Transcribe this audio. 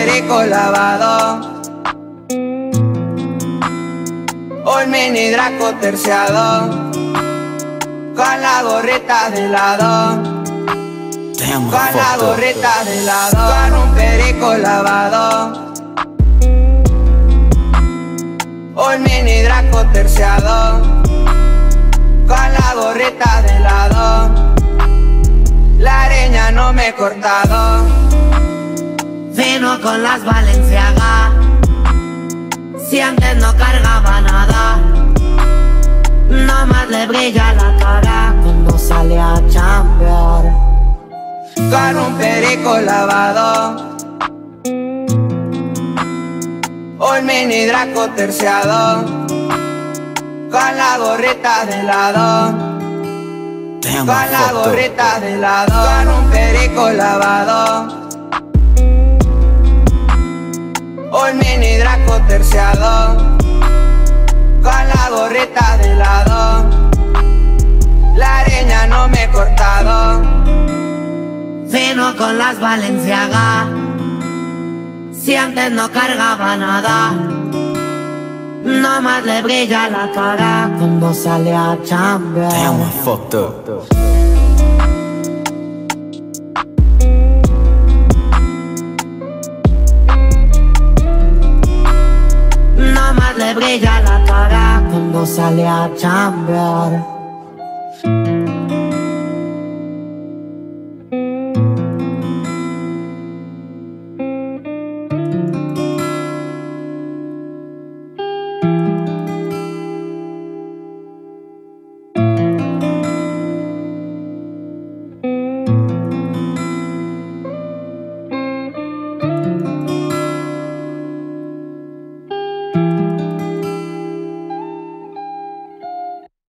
perico lavado, un mini Draco terciado, con la gorrita de lado, con la gorrita de lado, con un perico lavado, un mini Draco terciado, con la gorrita de lado, la areña no me he cortado. Vino con las Balenciaga, si antes no cargaba nada, nomás le brilla la cara cuando sale a chambear. Con un perico lavado, un mini Draco terciado, con la gorrita de lado, con la gorrita de lado, con un perico lavado, un mini Draco terciado, con la gorrita de lado, la areña no me he cortado. Vino con las Balenciaga, si antes no cargaba nada, nomás le brilla la cara cuando sale a chambear. Damn, I fucked up. Nomás le brilla la cara cuando sale a chambear.